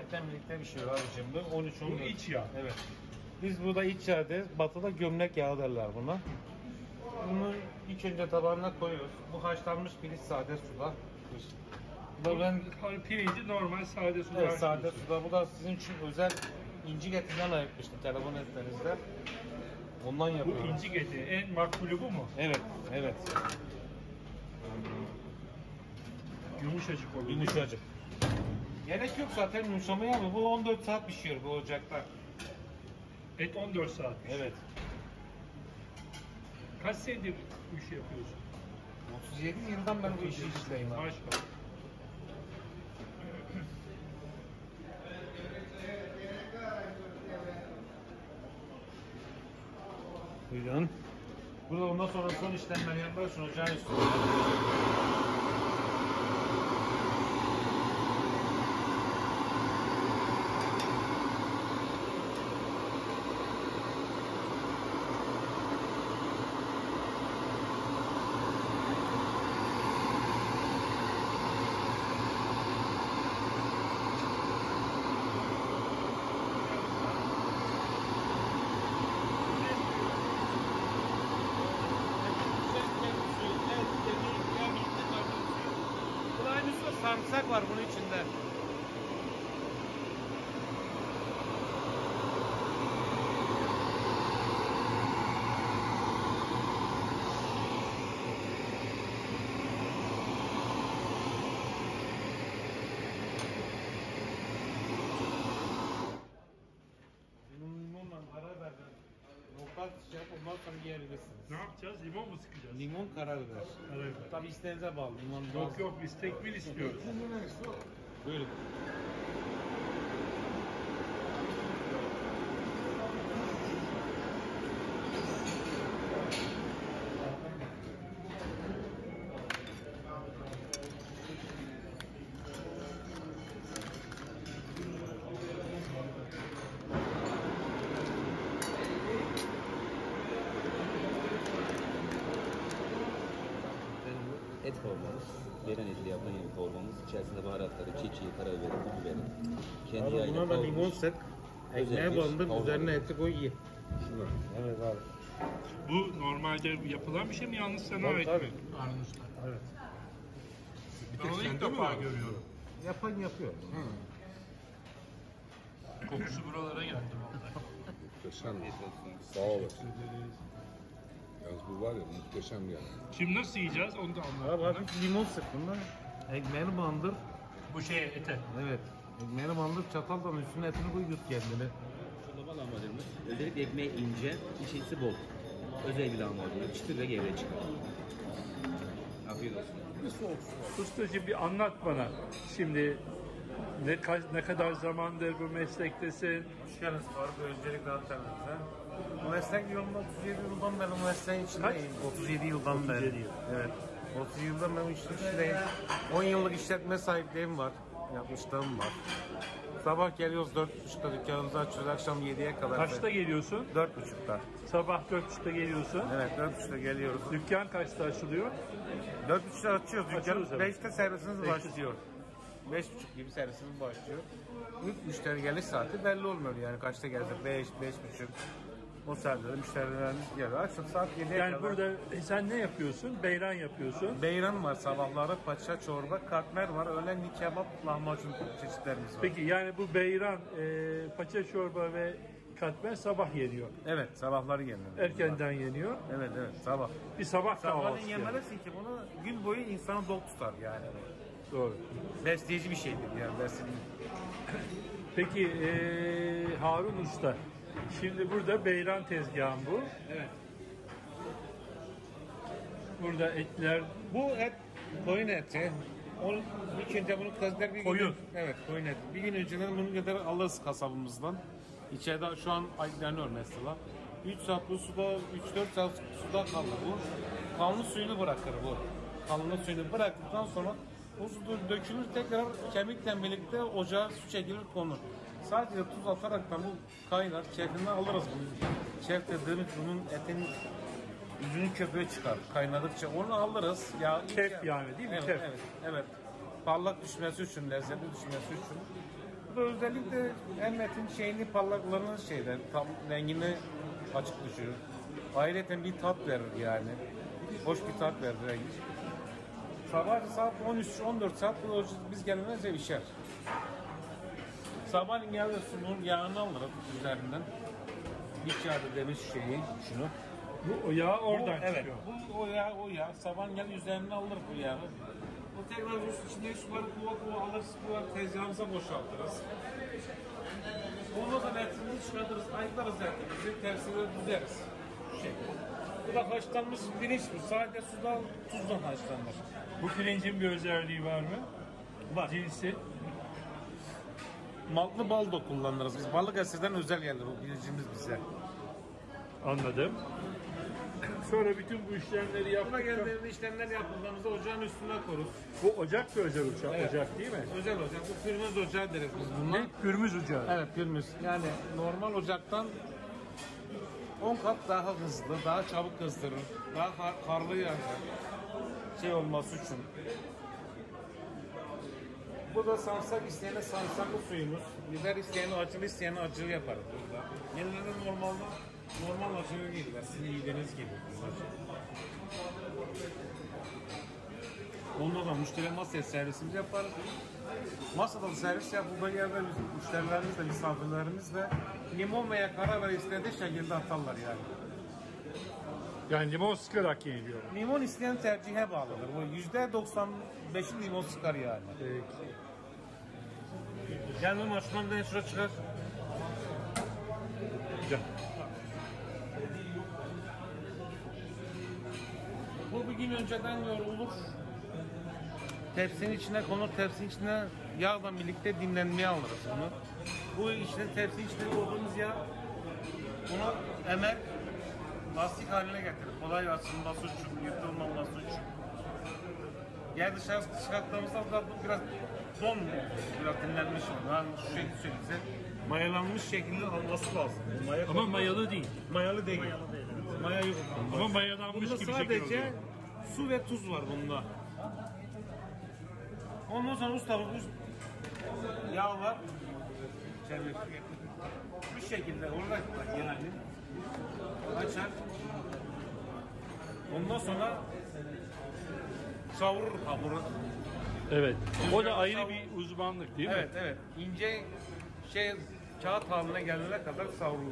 etten birlikte pişiyor abicim bu. 13-14. Bu iç yağ. Evet. Biz burada iç yağ deriz. Batıda gömlek yağı derler buna. Bunu ilk önce tabağına koyuyoruz. Bu haşlanmış pirinç sade suda. Bu ben pirinci normal sade suda. evet, sade suda. Bu da sizin için özel incik etinden ayırtmıştım telefon etlerinizde. Ondan Bu yapıyorum. incik eti en makbulü bu mu? Evet, evet. Yumuşacık oluyor. Yumuşacık. Gerek yok zaten yumuşamaya ama bu 14 saat pişiyor bu ocakta. Et 14 saat. Evet. Kaç senedir bu işi yapıyorsun? 37 yıldan ben bu işi işleyim abi. Maşallah. Buyurun. Burada ondan sonra son işlemleri yapıyorsun ocağın üstünde. Sarımsak var bunun içinde. Limonla karabiber lokal sıcak ondan sonra yiyebilirsiniz. Ne yapacağız? Limon mu sıkacağız? Limon karabiber. Karabiber. Tabii isteğinize bağlı. Limon Yok yok biz tekmil istiyoruz. Buyurun. Et kavurmamız, beyran etiyle yapılan bir kavurmamız. İçerisinde baharatları, çiçeği, karabiberi, pul biberi. Kendi Abi yağıyla buna da limon kavrulmuş. sık. Özel Ekmeğe bir bandır, kavurma. üzerine eti koy ye. Evet abi. Bu normalde yapılan bir şey mi? Yalnız sana Tabii, ait tabii. mi? Harun Usta. Evet. Ben onu ilk defa görüyorum. Yapan yapıyor. Kokusu buralara geldi vallahi. Muhteşem. Sağ olasın. Yalnız bu var ya muhteşem yani. Şimdi nasıl yiyeceğiz onu da Abi anlat. hafif limon sık bunda. Ekmeğini bandır. Bu şeye ete. Evet. Ekmeğini bandır, çataldan üstüne etini koy yut kendini. Şurada lahmacunumuz. Özellikle ekmeği ince, içerisi bol. Özel bir lahmacun. Çıtır ve gevrek çıkar. Afiyet olsun. Ustacığım bir anlat bana. Şimdi ne kadar zamandır bu meslektesin? Hoş geldiniz Faruk. Öncelikle hatırlarınıza. Bu meslek yolunda 37 yıldan beri bu mesleğin içindeyim. 37 yıldan beri. 37 yıl. Evet. 30 yıldan beri bu işin içindeyim. 10 yıllık işletme sahipliğim var. Yapmışlığım var. Sabah geliyoruz 4.30'da dükkanımızı açıyoruz. Akşam 7'ye kadar. Kaçta geliyorsun? 4.30'da. Sabah 4.30'da geliyorsun. Evet 4.30'da geliyoruz. Dükkan kaçta açılıyor? 4.30'da açıyoruz Açıyoruz, dükkanı. evet. 5'te servisimiz 5'te. başlıyor. 5.30 gibi servisimiz başlıyor. İlk müşteri geliş saati belli olmuyor yani kaçta gelecek 5, 5.30. O saatte müşterilerimiz geliyor. Akşam saat 7'ye Yani kadar. burada sen ne yapıyorsun? Beyran yapıyorsun. Beyran var sabahları, paça, çorba, katmer var. Öğlen kebap, lahmacun çeşitlerimiz var. Peki yani bu beyran, paça çorba ve katmer sabah yeniyor. Evet, sabahları yenilir. Erkenden yeniyor. Evet, evet, sabah. Bir sabah Sabahleyin kahvaltısı. Yani. yemelisin ki bunu gün boyu insanı dok tutar yani. Doğru. Besleyici bir şeydir yani besleyici. Peki Harun Usta, şimdi burada beyran tezgahım bu. Evet. Burada etler, Bu et koyun eti. Onu ilk önce bunu közler bir Koyun. gün. Evet, koyun eti. Bir gün önceden bunu kadar alırız kasabımızdan. İçeride şu an ayıklanıyor mesela. 3 saat bu suda, 3-4 saat suda kalır bu. Kanlı suyunu bırakır bu. Kanlı suyunu bıraktıktan sonra o su dökülür tekrar kemikle birlikte ocağa su çekilir konur. Sadece tuz ataraktan bu kaynar. Şefinden alırız bunu. Şef dediğimiz bunun etin yüzünün köpüğü çıkar kaynadıkça. Onu alırız. Ya, Kef yani değil mi? Evet, Kef. evet, evet. Parlak düşmesi için, lezzetli düşmesi için. Bu burada özellikle hem etin şeyini parlaklığını şeyden tam rengini açık düşürür. Ayrıca bir tat verir yani. Hoş bir tat verir rengi. Sabah saat 13-14 saat biz gelmezce pişer. Sabahleyin gelirsin bunun yağını alırım üzerinden. İç yağ dediğimiz şeyi, şunu. Bu o yağ oradan Evet, çıkıyor. bu o yağ. Sabahleyin gel üzerine alır bu yağı. O tekrar içinde suları kuva alırız, bu tezgahımıza boşaltırız. Ondan sonra etimizi çıkartırız, ayıklarız etimizi, tepsileri düzeriz. Şu şekilde. Bu da haşlanmış pirinç bu. Sadece suda, tuzla haşlanır. Bu pirincin bir özelliği var mı? Var. Cinsi. Maltlı bal da kullanırız biz. Balıkesir'den özel gelir bu pirincimiz bize. Anladım. Sonra bütün bu işlemleri Buna yaptıktan... geldiğinde işlemler yapıldığımızda ocağın üstüne koruz. Bu ocak da özel ocak, Evet. ocak değil mi? Özel ocak. Bu pürmüz ocağı deriz biz buna. Ne? Pürmüz ocağı. Evet pürmüz. Yani normal ocaktan 10 kat daha hızlı, daha çabuk kızdırır. Daha karlı yani. Şey olması için. Bu da sarımsak isteyene sarımsaklı suyumuz. Biber isteyene acılı isteyene acılı yaparız burada. Genelde normal acılı değiller. Sizin yediğiniz gibi. Ondan sonra müşteri masaya servisimizi yaparız. Masada da servis yapıldığı yerde müşterilerimiz de misafirlerimiz de limon veya karabiber istediği şekilde atarlar yani. Yani limon sıkarak yeniliyor. Limon isteyen tercihe bağlıdır. Bu %95'i limon sıkar yani. Peki. Geldim açmam ben şuraya çıkar. Güzel. Bu bir gün önceden yoğrulur. Tepsinin içine konur, tepsinin içine yağla birlikte dinlenmeye alırız onu. Bu işte tepsinin içine koyduğumuz yağ bunu emer lastik haline getirir. Kolay açılması için, yırtılmaması için. Yani dışarı çıkarttığımızda da biraz don biraz dinlenmiş olur. Yani şu şekilde mayalanmış şekilde alması lazım. Ama mayalı değil. Mayalı değil. Maya yok. Ama mayalanmış Bunda gibi şekil oluyor. sadece su ve tuz var bunda. Ondan sonra ustamız yağ var. Çevir. Bu şekilde olarak yani açar. Ondan sonra savurur hamuru. Evet. O da ayrı bir uzmanlık değil mi? Evet evet. İnce kağıt haline gelene kadar savrulur.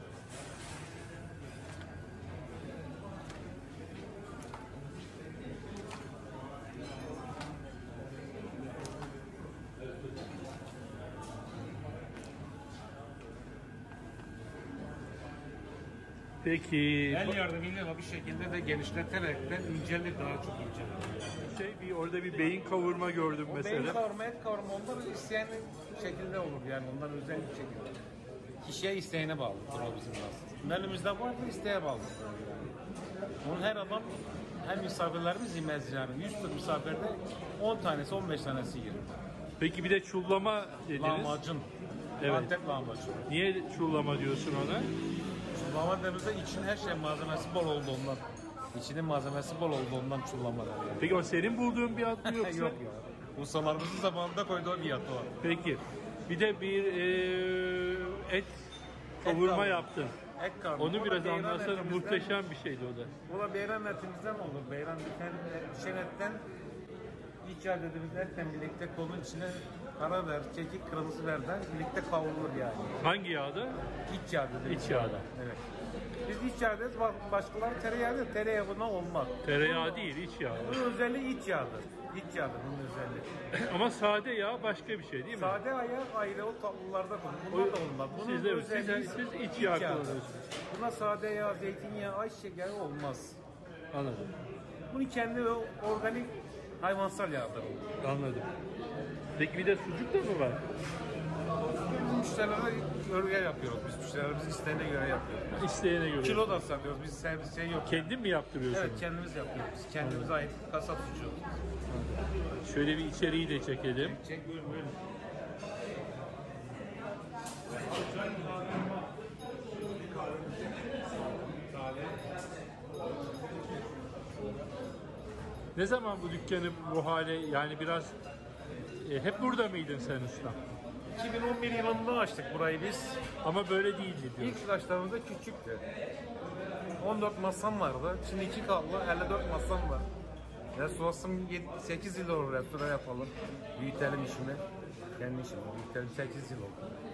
Peki. El yardımıyla bir şekilde de genişleterek de incelik daha çok incelir. Orada bir beyin kavurma gördüm Beyin mesela. kavurma, et kavurma onlar isteyen şekilde olur yani onlar özel bir şekilde. Kişiye isteyene bağlıdır o bizim aslında. Menümüzde var da isteğe bağlıdır. Onun her adam hem misafirlerimiz yemez yani. 100 tür misafirde 10 tanesi 15 tanesi yer. Peki bir de çullama dediniz. Lahmacun. Evet. Antep lahmacun. Niye çullama diyorsun ona? Çullama denizde için her şey malzemesi bol olduğundan. İçinin malzemesi bol olduğundan çullama der yani. Peki o senin bulduğun bir ad mı yoksa? Yok ya. Ustalarımızın zamanında koyduğu bir yatı var. Peki. Bir de bir et kavurma kavurma. yaptın. Et kavurma. Onu O da biraz beyran anlatsana. etimizden- Muhteşem bir şeydi o da. Bu da beyran etimizden olur. Beyran pişen etten iç yağ dediğimiz etle birlikte kolun içine karabiber, kekik, kırmızı biberden birlikte kavrulur yani. Hangi yağda? İç yağ dediğimiz. İç yağda. Evet. Biz iç yağ deriz, başkaları tereyağı değil, tereyağı buna olmaz. Tereyağı değil, iç yağ. Bunun özelliği iç yağdır. İç yağdır bunun özelliği. Ama sade yağ başka bir şey değil mi? Sade ayağı ayrı o tatlılarda konur. Bunlar da olmaz. Bunun Siz de- özelliği siz iç yağ yağdır. kullanıyorsunuz. Buna sade yağ, zeytinyağı, ayçiçeği olmaz. Anladım. Bunun kendi organik hayvansal yağdır. Anladım. Peki bir de sucuk da mı var? Müşterilere göre yapıyoruz. Biz müşterilerimiz isteğine göre yapıyoruz. İsteyene göre. Kilo da satıyoruz. Biz servis şey yok. Kendin mi yaptırıyorsun? Evet kendimiz yapıyoruz. Kendimize ait kasap sucuğu. Şöyle bir içeriği de çekelim. Çek buyurun buyurun. Ne zaman bu dükkanı bu hale yani biraz hep burada mıydın sen usta? 2011 yılında açtık burayı biz. Ama böyle değildi diyor. İlk başlarımızda küçüktü. 14 masam vardı. Şimdi 2 katlı 54 masam var. Restorasyonum 8 yıl oldu restoran yapalım. Büyütelim işimi. Kendi işimi büyütelim 8 yıl oldu.